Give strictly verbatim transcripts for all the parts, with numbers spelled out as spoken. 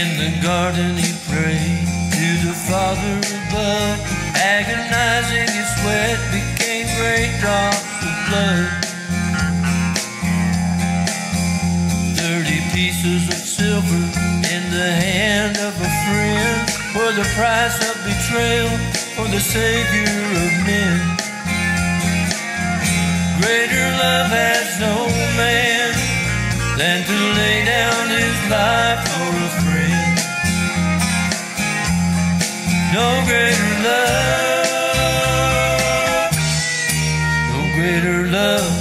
In the garden he prayed to the Father above, agonizing, his sweat became great drops of blood. Thirty pieces of silver in the hand of a friend were the price of betrayal for the Savior of men. Greater love has no man than to lay down his life for a friend. No greater love, no greater love.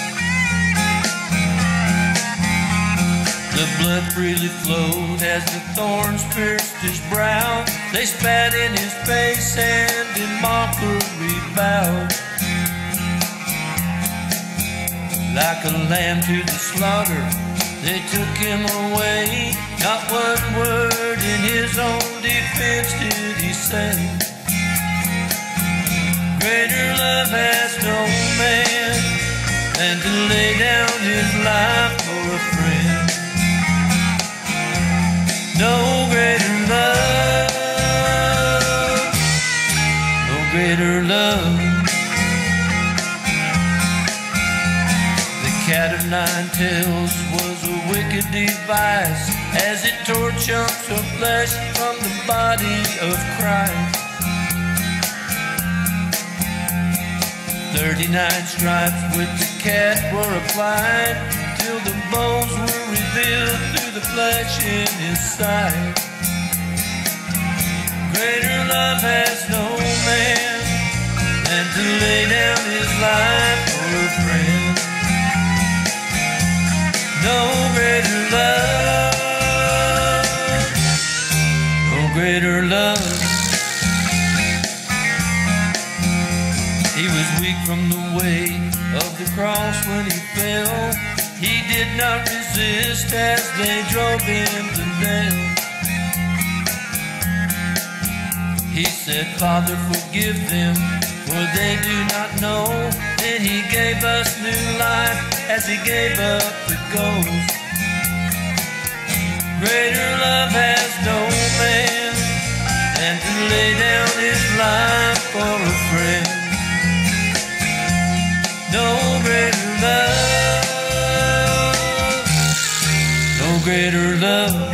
The blood freely flowed as the thorns pierced his brow. They spat in his face and in mockery bowed. Like a lamb to the slaughter, they took him away. Not one word in his own defense did he say. Greater love has no man than to lay down his life for a friend. No greater love, no greater love. The cat of nine tails was a wicked device as it tore chunks of flesh from the body of Christ. Thirty-nine stripes with the cat were applied till the bones were revealed through the flesh in his side. Greater love has no man than to lay down his life for a friend. No greater love, no greater love. He was weak from the weight of the cross when he fell. He did not resist as they drove him to nail. He said, Father, forgive them, for they do not know. Then he gave us new life as he gave up the ghost. Greater love has no man than to lay down his life for a friend. No greater love, no greater love.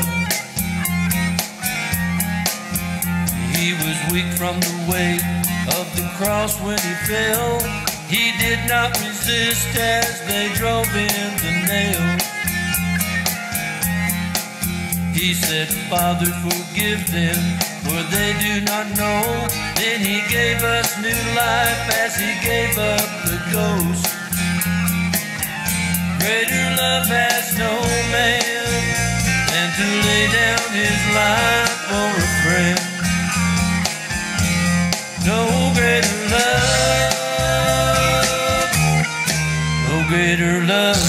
He was weak from the weight of the cross when he fell. He did not resist as they drove him to nail. He said, Father, forgive them, for they do not know. Then he gave us new life as he gave up the ghost. Greater love has no man than to lay down his life for a friend. No greater love, no greater love.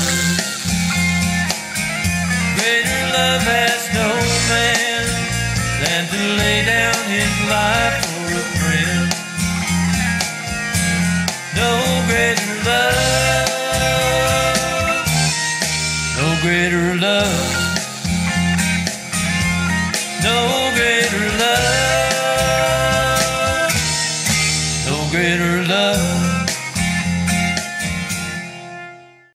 Greater love has no man than to lay down his life for a friend. No greater love, no greater love.